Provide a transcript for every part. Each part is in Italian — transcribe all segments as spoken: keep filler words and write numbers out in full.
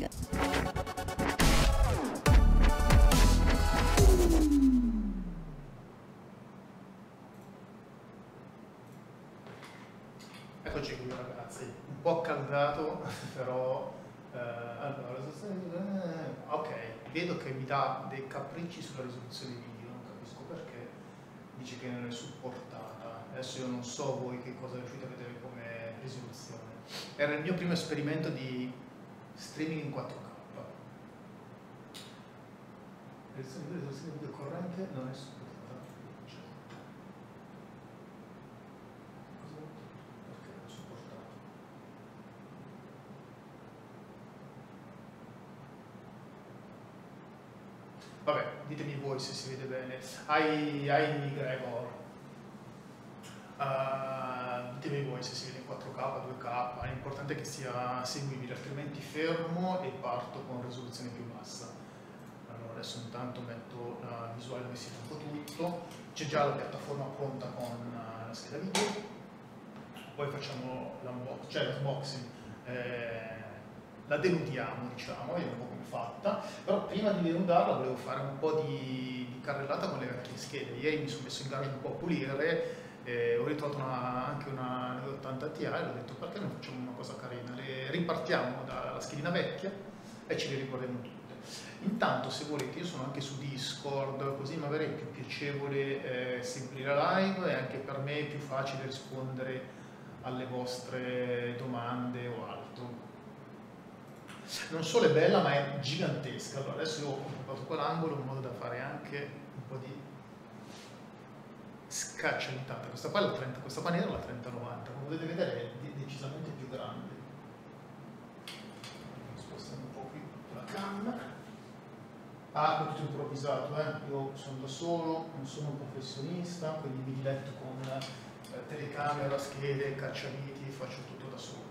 Tech. Eccoci qui ragazzi, un po' accaldato, però eh, allora, ok, vedo che mi dà dei capricci sulla risoluzione video, non capisco perché, dice che non è supportata. Adesso io non so voi che cosa riuscite a vedere come risoluzione. Era il mio primo esperimento di streaming in quattro K. La risoluzione video corrente non è supportata. Vabbè, ditemi voi se si vede bene. Hai, hai Gregor. Uh, ditemi voi se si vede in quattro K, due K. È importante che sia seguibile, altrimenti fermo e parto con risoluzione più bassa. Allora, adesso intanto metto la visuale dove si fa un po' tutto. C'è già la piattaforma pronta con uh, la scheda video. Poi facciamo l'unboxing, cioè l'unboxing. Eh, la denudiamo, diciamo, vediamo un po' come è fatta, però prima di denudarla volevo fare un po' di, di carrellata con le vecchie schede. Ieri mi sono messo in garage un po' a pulire, eh, ho ritrovato una, anche una nove ottanta Ti e ho detto perché non facciamo una cosa carina, le ripartiamo dalla schedina vecchia e ce le ricordiamo tutte. Intanto, se volete, io sono anche su Discord, così magari è più piacevole eh, seguire la live e anche per me è più facile rispondere alle vostre domande o altro. Non solo è bella, ma è gigantesca. Allora, adesso io ho occupato quell'angolo in modo da fare anche un po' di scaccialità. Questa qua è la trenta, questa qua nera è la trenta novanta, come potete vedere è decisamente più grande. Spostiamo un po' qui la cam. Ah, tutto improvvisato, eh? Io sono da solo, non sono un professionista, quindi mi diletto con eh, telecamera, schede, cacciaviti, faccio tutto da solo.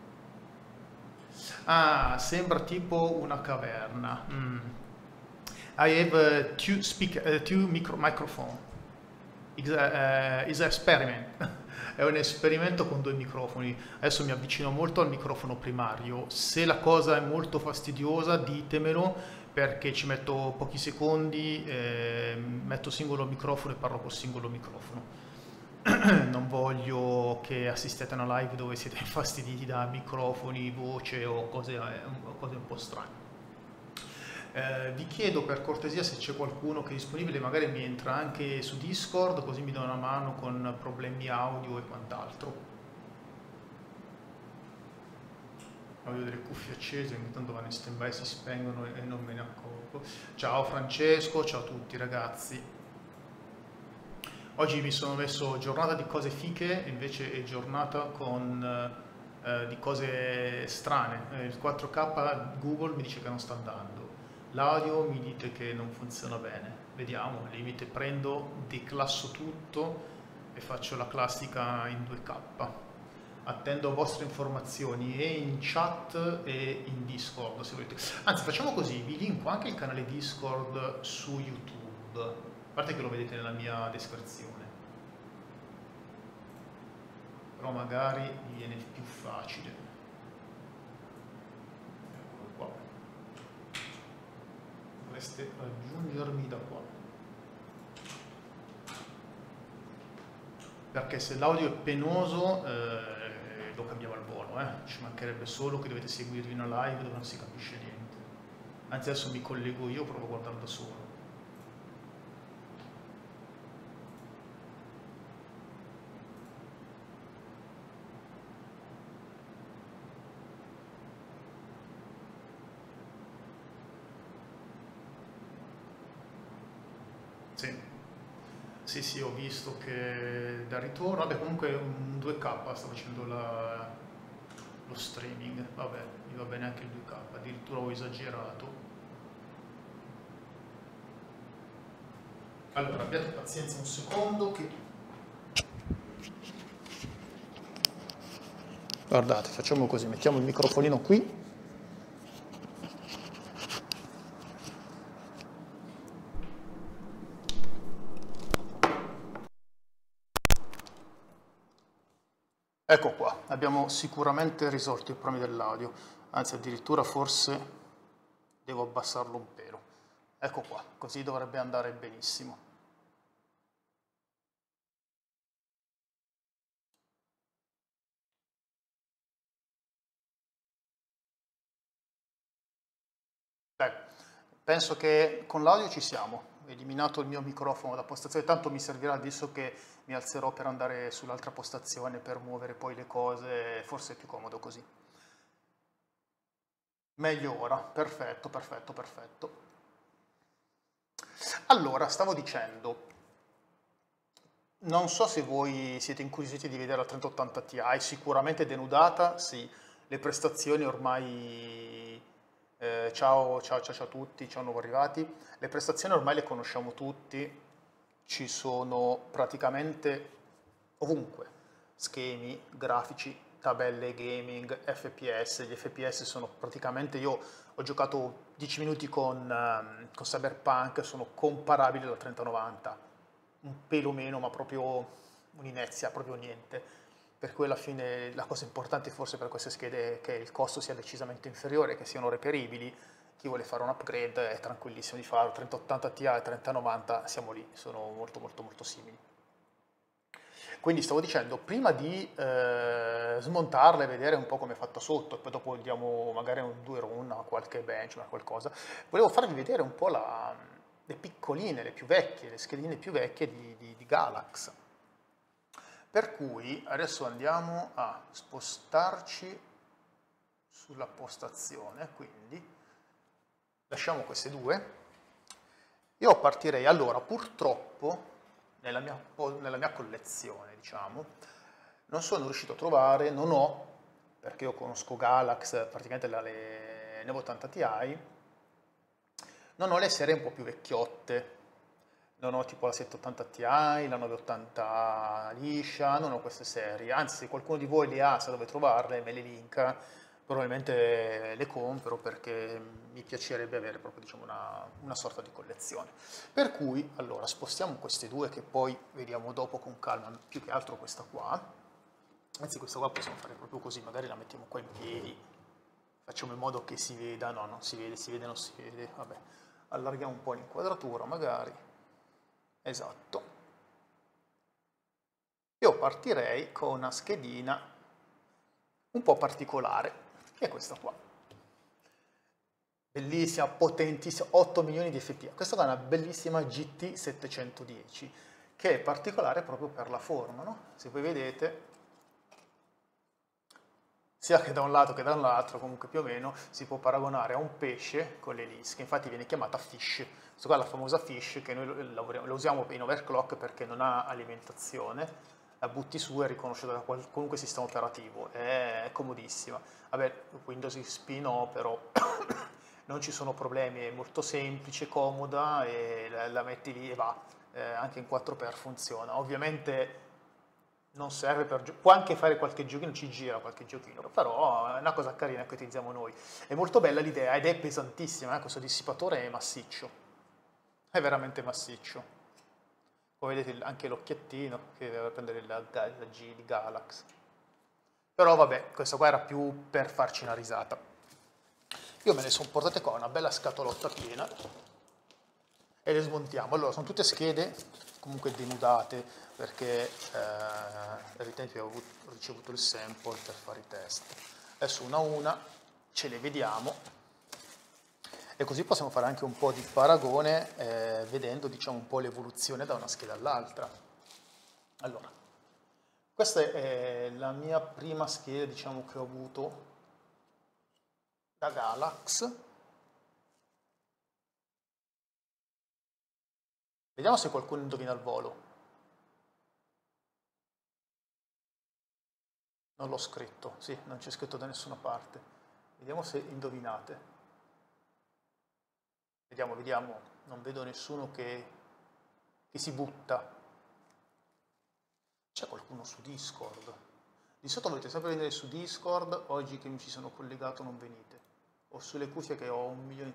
Ah, sembra tipo una caverna. Mm. I have uh, two speaker, uh, two micro microphone. It's uh, it's an experiment. È un esperimento con due microfoni. Adesso mi avvicino molto al microfono primario. Se la cosa è molto fastidiosa, ditemelo, perché ci metto pochi secondi, eh, metto singolo microfono e parlo col singolo microfono. Non voglio che assistiate a una live dove siete infastiditi da microfoni, voce o cose, cose un po' strane. Eh, vi chiedo per cortesia, se c'è qualcuno che è disponibile, magari mi entra anche su Discord, così mi dà una mano con problemi audio e quant'altro. Ho delle cuffie accese, ogni tanto vanno in stand by, si spengono e non me ne accorgo. Ciao Francesco, ciao a tutti ragazzi. Oggi mi sono messo giornata di cose fiche, invece è giornata con, eh, di cose strane. Eh, il quattro K Google mi dice che non sta andando, l'audio mi dite che non funziona bene. Vediamo, al limite prendo, declasso tutto e faccio la classica in due K. Attendo vostre informazioni e in chat e in Discord se volete. Anzi, facciamo così, vi linko anche il canale Discord su YouTube. A parte che lo vedete nella mia descrizione, però magari mi viene più facile. Eccolo qua. Dovreste raggiungermi da qua. Perché se l'audio è penoso eh, lo cambiamo al volo, eh. Ci mancherebbe solo che dovete seguirvi una live dove non si capisce niente. Anzi, adesso mi collego io, provo a guardare da solo. Sì. Sì, sì, ho visto che da ritorno, vabbè, comunque un due K sta facendo la, lo streaming, vabbè, mi va bene anche il due K, addirittura ho esagerato. Allora, abbiate pazienza un secondo che... Guardate, facciamo così, mettiamo il microfonino qui. Ecco qua, abbiamo sicuramente risolto i problemi dell'audio, anzi addirittura forse devo abbassarlo un pelo. Ecco qua, così dovrebbe andare benissimo. Beh, penso che con l'audio ci siamo. Ho eliminato il mio microfono da postazione, tanto mi servirà adesso che mi alzerò per andare sull'altra postazione per muovere poi le cose, forse è più comodo così. Meglio ora, perfetto, perfetto, perfetto. Allora, stavo dicendo, non so se voi siete incuriositi di vedere la trenta ottanta Ti, sicuramente denudata, sì, le prestazioni ormai, eh, ciao, ciao, ciao, ciao a tutti, ciao nuovi arrivati, le prestazioni ormai le conosciamo tutti, ci sono praticamente ovunque, schemi, grafici, tabelle gaming, F P S, gli F P S sono praticamente, io ho giocato dieci minuti con, um, con Cyberpunk, sono comparabili alla trenta novanta, un pelo meno, ma proprio un'inezia, proprio niente. Per cui alla fine la cosa importante forse per queste schede è che il costo sia decisamente inferiore, che siano reperibili. Chi vuole fare un upgrade è tranquillissimo di farlo, trenta ottanta Ti e trenta novanta siamo lì, sono molto molto molto simili. Quindi stavo dicendo, prima di eh, smontarla e vedere un po' come è fatta sotto, e poi dopo diamo magari un due run a qualche benchmark, qualcosa, volevo farvi vedere un po' la, le piccoline, le più vecchie, le schedine più vecchie di, di, di Galax. Per cui adesso andiamo a spostarci sulla postazione, quindi lasciamo queste due. Io partirei, allora, purtroppo nella mia, nella mia collezione, diciamo, non sono riuscito a trovare, non ho, perché io conosco Galax, praticamente la, le Neo ottanta Ti, non ho le serie un po' più vecchiotte, non ho tipo la settecentottanta Ti, la novecentottanta liscia, non ho queste serie, anzi se qualcuno di voi le ha, sa dove trovarle, me le linka, probabilmente le compro perché mi piacerebbe avere proprio diciamo, una, una sorta di collezione. Per cui, allora, spostiamo queste due che poi vediamo dopo con calma, più che altro questa qua, anzi questa qua possiamo fare proprio così, magari la mettiamo qua in piedi, facciamo in modo che si veda, no, non si vede, si vede, non si vede, vabbè, allarghiamo un po' l'inquadratura magari, esatto. Io partirei con una schedina un po' particolare, che è questa qua. Bellissima, potentissima, otto milioni di F P S. Questa qua è una bellissima G T settecentodieci, che è particolare proprio per la forma, no? Se voi vedete, sia che da un lato che dall'altro, comunque più o meno, si può paragonare a un pesce con le lische, infatti viene chiamata fish. Questa qua è la famosa fish che noi la usiamo in overclock perché non ha alimentazione, la butti su e è riconosciuta da qualunque sistema operativo, è comodissima. Vabbè, Windows X P no, però non ci sono problemi, è molto semplice, comoda e la, la metti lì e va, eh, anche in quattro per funziona. Ovviamente non serve per giocare, può anche fare qualche giochino, ci gira qualche giochino, però è una cosa carina che utilizziamo noi. È molto bella l'idea ed è pesantissima, eh? Questo dissipatore è massiccio, è veramente massiccio. Poi vedete anche l'occhiettino che deve prendere la, la G di Galax. Però vabbè, questo qua era più per farci una risata. Io me ne sono portate qua una bella scatolotta piena e le smontiamo. Allora, sono tutte schede comunque denudate perché eh, evidentemente ho, ho ricevuto il sample per fare i test. Adesso una a una ce le vediamo e così possiamo fare anche un po' di paragone eh, vedendo diciamo un po' l'evoluzione da una scheda all'altra. Allora, questa è la mia prima scheda diciamo che ho avuto da Galax. Vediamo se qualcuno indovina il volo. Non l'ho scritto, sì, non c'è scritto da nessuna parte. Vediamo se indovinate. Vediamo, vediamo, non vedo nessuno che, che si butta. C'è qualcuno su Discord? Di solito volete sempre venire su Discord, oggi che mi ci sono collegato non venite. Ho sulle cuffie che ho un milione...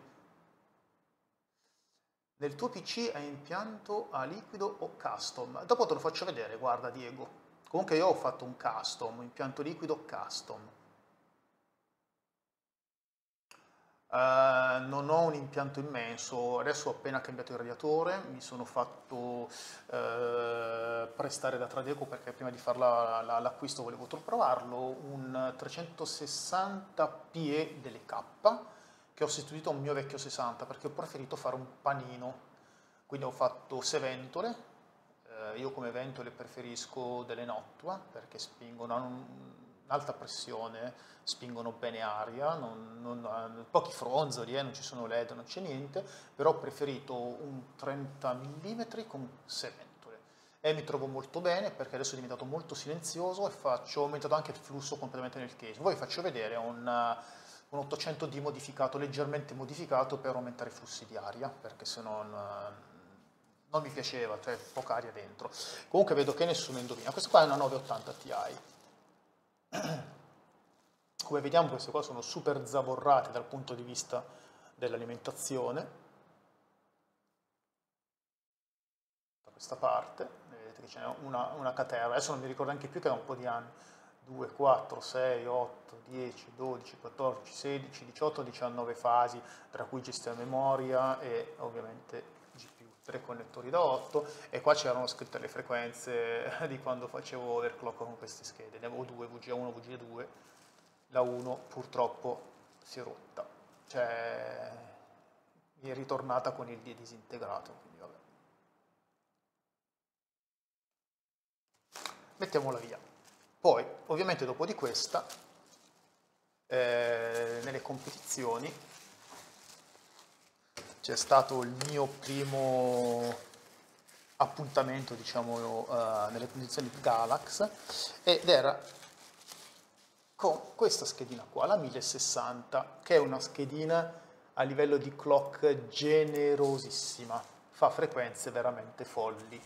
Nel tuo P C hai impianto a liquido o custom? Dopo te lo faccio vedere, guarda Diego. Comunque io ho fatto un custom, impianto liquido custom. Uh, non ho un impianto immenso, adesso ho appena cambiato il radiatore, mi sono fatto uh, prestare da Tradeco perché prima di fare l'acquisto volevo provarlo, un trecentosessanta P E delle K che ho sostituito a un mio vecchio sessanta perché ho preferito fare un panino, quindi ho fatto sei ventole, uh, io come ventole preferisco delle Noctua perché spingono a un'alta pressione, spingono bene aria, non, non, pochi fronzoli, eh, non ci sono L E D, non c'è niente, però ho preferito un trenta millimetri con sei ventole e mi trovo molto bene perché adesso è diventato molto silenzioso e faccio, ho aumentato anche il flusso completamente nel case. Voi vi faccio vedere un, un ottocento D modificato, leggermente modificato per aumentare i flussi di aria, perché se no non, non mi piaceva, cioè poca aria dentro. Comunque vedo che nessuno indovina. Questa qua è una novecentottanta Ti. Come vediamo queste qua sono super zavorrate dal punto di vista dell'alimentazione. Da questa parte, vedete che c'è una, una caterva, adesso non mi ricordo neanche più che era un po' di anni, due, quattro, sei, otto, dieci, dodici, quattordici, sedici, diciotto, diciannove fasi, tra cui gestione memoria e ovviamente G P U, tre connettori da otto, e qua c'erano scritte le frequenze di quando facevo overclock con queste schede, ne avevo due, V G A uno, V G A due, la uno purtroppo si è rotta, cioè mi è ritornata con il D disintegrato, quindi vabbè. Mettiamola via. Poi, ovviamente dopo di questa, eh, nelle competizioni, c'è stato il mio primo appuntamento, diciamo, uh, nelle condizioni Galax, ed era con questa schedina qua, la mille sessanta, che è una schedina a livello di clock generosissima, fa frequenze veramente folli.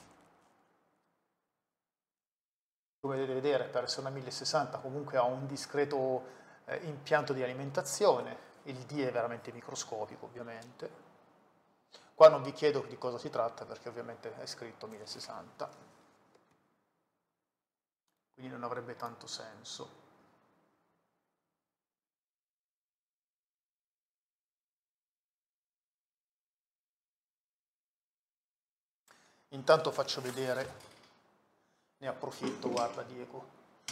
Come potete vedere, per essere una mille sessanta comunque ha un discreto eh, impianto di alimentazione, il D è veramente microscopico ovviamente. Qua non vi chiedo di cosa si tratta perché ovviamente è scritto mille sessanta, quindi non avrebbe tanto senso. Intanto faccio vedere, ne approfitto, guarda Diego,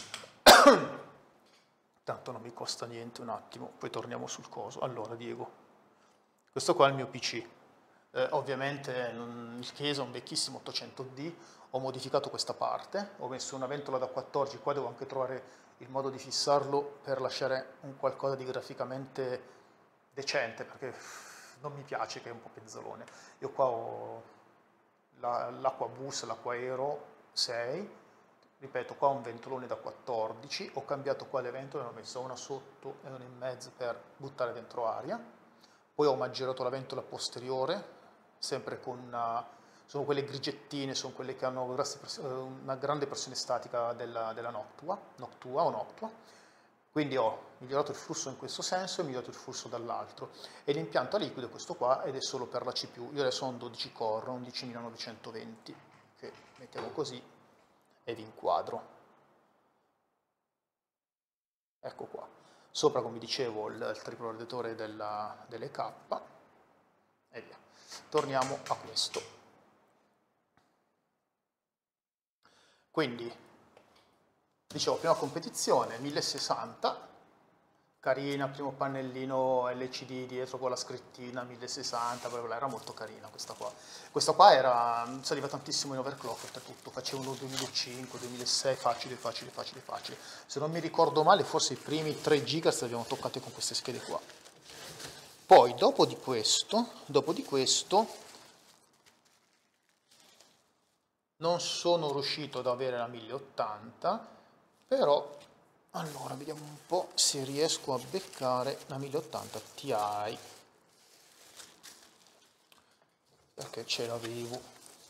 tanto non mi costa niente, un attimo, poi torniamo sul coso. Allora Diego, questo qua è il mio P C, eh, ovviamente il case è un vecchissimo ottocento D, ho modificato questa parte, ho messo una ventola da quattordici, qua devo anche trovare il modo di fissarlo per lasciare un qualcosa di graficamente decente, perché non mi piace che è un po' penzolone. Io qua ho l'acqua bus, l'acqua aero sei, ripeto, qua ho un ventolone da quattordici, ho cambiato qua le ventole, ne ho messa una sotto e una in mezzo per buttare dentro aria, poi ho maggerato la ventola posteriore, sempre con una, sono quelle grigettine, sono quelle che hanno una grande pressione statica della, della Noctua, Noctua o Noctua, quindi ho migliorato il flusso in questo senso e migliorato il flusso dall'altro. E l'impianto a liquido è questo qua ed è solo per la C P U. Io adesso ho un dodici core, undicimilanovecentoventi, che mettiamo così e vi inquadro. Ecco qua. Sopra, come dicevo, il, il triplo radiatore della, delle K e via. Torniamo a questo. Quindi, dicevo, prima competizione, mille sessanta, carina, primo pannellino L C D dietro con la scrittina mille sessanta, bla bla, era molto carina questa qua. Questa qua era, saliva tantissimo in overclock, oltretutto, facevano duemilacinque, duemilasei, facile, facile, facile, facile. Se non mi ricordo male, forse i primi tre giga li abbiamo toccati con queste schede qua. Poi, dopo di questo, dopo di questo, non sono riuscito ad avere la mille ottanta, però, allora, vediamo un po' se riesco a beccare la mille ottanta Ti, perché ce l'avevo.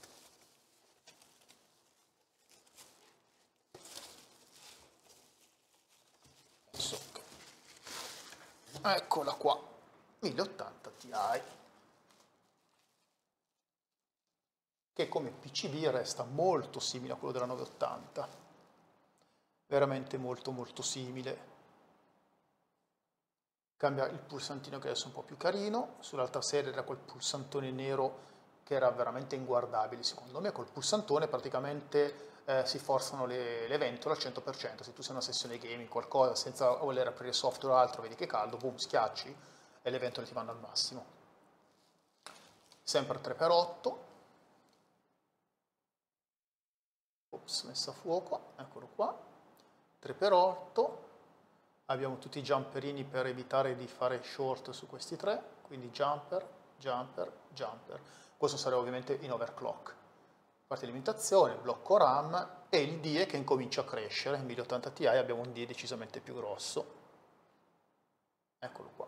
Eccola qua, mille ottanta Ti, che come P C B resta molto simile a quello della novecentottanta, veramente molto molto simile. cambia il pulsantino che adesso è un po' più carino, sull'altra serie era quel pulsantone nero che era veramente inguardabile secondo me. Col pulsantone praticamente eh, si forzano le, le ventole al cento per cento, se tu sei in una sessione gaming, qualcosa, senza voler aprire software o altro, vedi che è caldo, boom, schiacci e le ventole ti vanno al massimo. Sempre tre per otto, ops, messa a fuoco, eccolo qua, tre per otto, abbiamo tutti i jumperini per evitare di fare short su questi tre, quindi jumper, jumper, jumper. Questo sarebbe ovviamente in overclock. Parte di alimentazione, blocco RAM e il D I E che incomincia a crescere. In mille ottanta Ti abbiamo un D I E decisamente più grosso. Eccolo qua.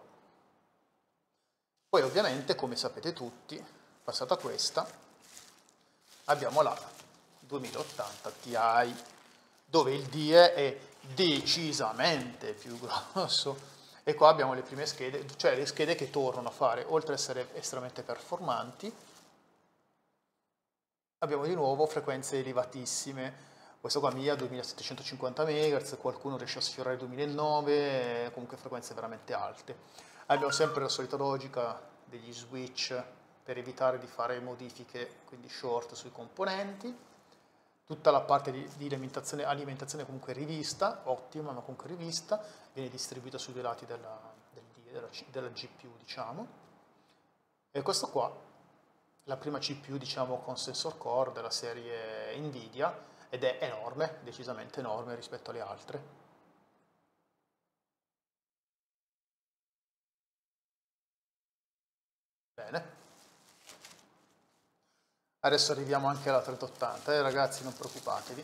Poi ovviamente, come sapete tutti, passata questa, abbiamo la duemila ottanta Ti, dove il D I E è decisamente più grosso. E qua abbiamo le prime schede, cioè le schede che tornano a fare, oltre ad essere estremamente performanti, abbiamo di nuovo frequenze elevatissime. Questo qua mia duemilasettecentocinquanta megahertz, qualcuno riesce a sfiorare duemilanove, comunque frequenze veramente alte. Abbiamo sempre la solita logica degli switch per evitare di fare modifiche, quindi short sui componenti. Tutta la parte di, di alimentazione, alimentazione comunque rivista, ottima ma comunque rivista, viene distribuita sui due lati della, del, della, della G P U, diciamo. E questo qua, la prima C P U, diciamo, con sensor core della serie Nvidia, ed è enorme, decisamente enorme rispetto alle altre. Bene. Adesso arriviamo anche alla trenta ottanta, eh ragazzi, non preoccupatevi.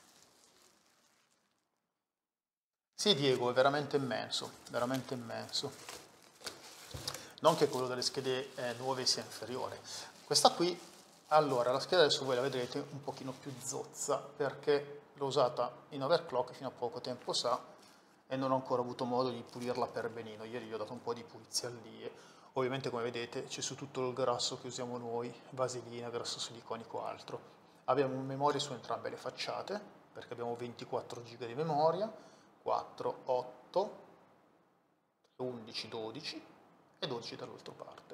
Sì, Diego, è veramente immenso, veramente immenso. Non che quello delle schede eh, nuove sia inferiore. Questa qui, allora, la scheda adesso voi la vedrete un pochino più zozza, perché l'ho usata in overclock fino a poco tempo fa e non ho ancora avuto modo di pulirla per benino. Ieri gli ho dato un po' di pulizia al D I E. Ovviamente, come vedete, c'è su tutto il grasso che usiamo noi, vaselina, grasso siliconico, altro. Abbiamo memoria su entrambe le facciate, perché abbiamo ventiquattro giga di memoria, quattro, otto, undici, dodici e dodici dall'altra parte.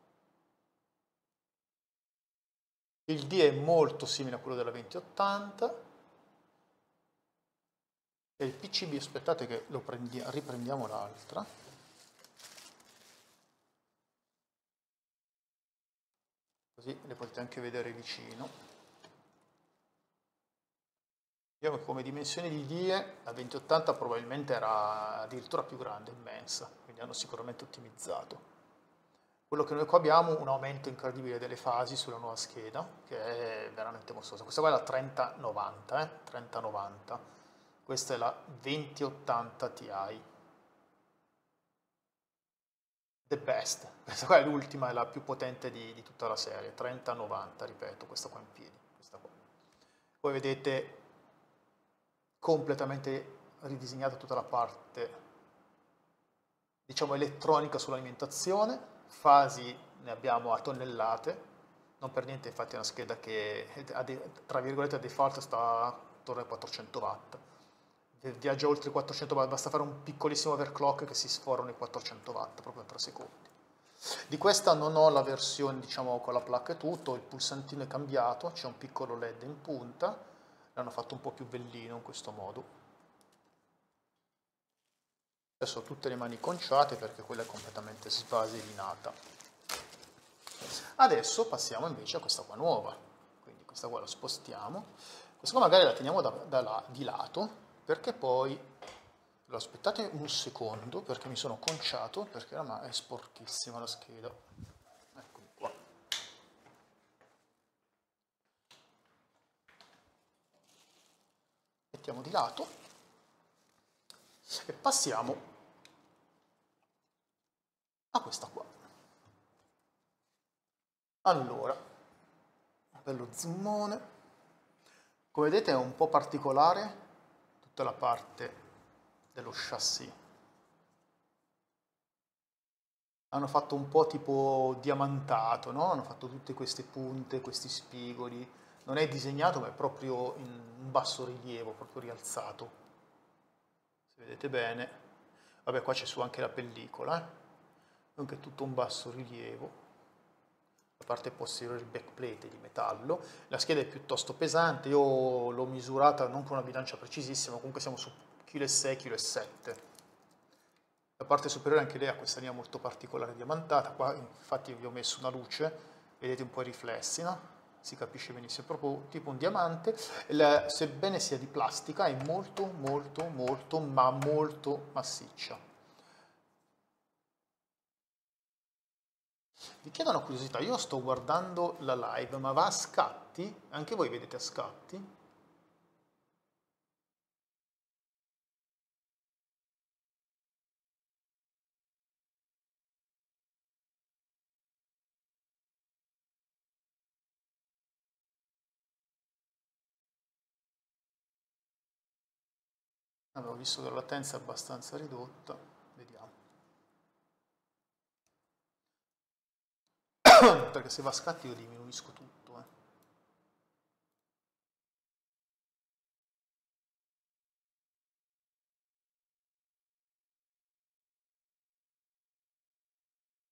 Il D I E è molto simile a quello della venti ottanta e il P C B, aspettate che lo prendiamo, riprendiamo l'altra. Così le potete anche vedere vicino. Vediamo che come dimensione di D I E la venti ottanta probabilmente era addirittura più grande, immensa, quindi hanno sicuramente ottimizzato. Quello che noi qua abbiamo è un aumento incredibile delle fasi sulla nuova scheda, che è veramente mostruosa. Questa qua è la trenta novanta, eh? trenta novanta. Questa è la venti ottanta Ti. The best. Questa qua è l'ultima, è la più potente di, di tutta la serie, trenta novanta, ripeto, questa qua in piedi. Questa qua. Poi vedete completamente ridisegnata tutta la parte, diciamo, elettronica sull'alimentazione, fasi ne abbiamo a tonnellate, non per niente infatti è una scheda che tra virgolette a default sta attorno ai quattrocento watt, viaggia oltre i quattrocento watt, basta fare un piccolissimo overclock che si sforano i quattrocento watt proprio in tre secondi. Di questa non ho la versione, diciamo, con la placca e tutto, il pulsantino è cambiato, c'è un piccolo led in punta, l'hanno fatto un po' più bellino in questo modo. Adesso ho tutte le mani conciate perché quella è completamente svaselinata. Adesso passiamo invece a questa qua nuova, quindi questa qua la spostiamo, questa qua magari la teniamo da, da là, di lato, perché poi, aspettate un secondo perché mi sono conciato, perché ormai è sporchissima la scheda. Eccomi qua. Mettiamo di lato e passiamo a questa qua. Allora, bello zoomone. Come vedete è un po' particolare tutta la parte dello chassis. Hanno fatto un po' tipo diamantato, no? Hanno fatto tutte queste punte, questi spigoli. Non è disegnato, ma è proprio in basso rilievo, proprio rialzato. Se vedete bene. Vabbè, qua c'è su anche la pellicola, eh? Dunque è tutto un basso rilievo. La parte posteriore del backplate è di metallo, la scheda è piuttosto pesante, io l'ho misurata non con una bilancia precisissima, comunque siamo su chilo sei chilo sette. La parte superiore anche lei ha questa linea molto particolare diamantata, qua infatti vi ho messo una luce, vedete un po' i riflessi, no? Si capisce benissimo, è proprio tipo un diamante, la, sebbene sia di plastica è molto molto molto ma molto massiccia. Vi chiedo una curiosità, io sto guardando la live, ma va a scatti? Anche voi vedete a scatti? Avevo visto che la latenza è abbastanza ridotta, vediamo. Perché se va a scatti io diminuisco tutto.